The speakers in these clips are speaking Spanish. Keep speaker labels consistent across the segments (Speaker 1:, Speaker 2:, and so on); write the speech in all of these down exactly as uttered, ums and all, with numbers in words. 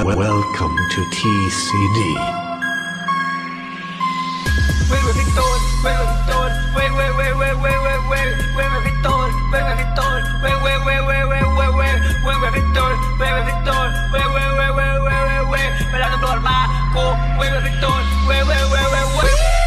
Speaker 1: Welcome to T C D.
Speaker 2: Vuelve Víctor, vuelve Víctor, vuelve, vuelve, vuelve, vuelve, vuelve Víctor, vuelve Víctor, vuelve, vuelve, vuelve, vuelve, vuelve Víctor, vuelve Víctor, vuelve, vuelve, vuelve, vuelve, velando por Marco, vuelve Víctor, vuelve, vuelve, vuelve.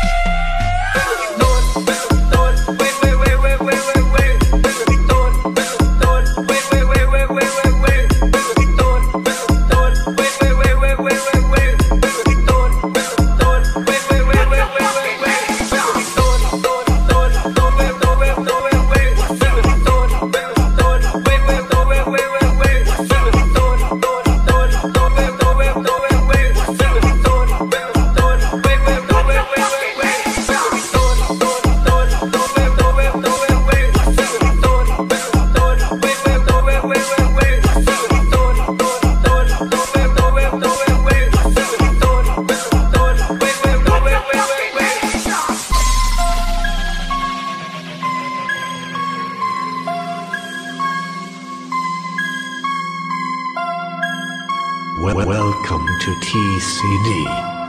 Speaker 1: Welcome to T C D.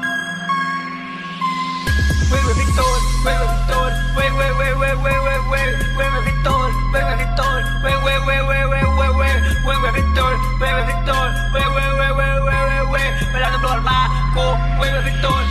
Speaker 2: Vuelve Víctor, vuelve Víctor, vuelve, vuelve, vuelve, vuelve, vuelve Víctor, vuelve Víctor, vuelve, vuelve, vuelve, vuelve, vuelve Víctor, vuelve Víctor, vuelve, vuelve, vuelve, vuelve, velando por Marco, vuelve Víctor.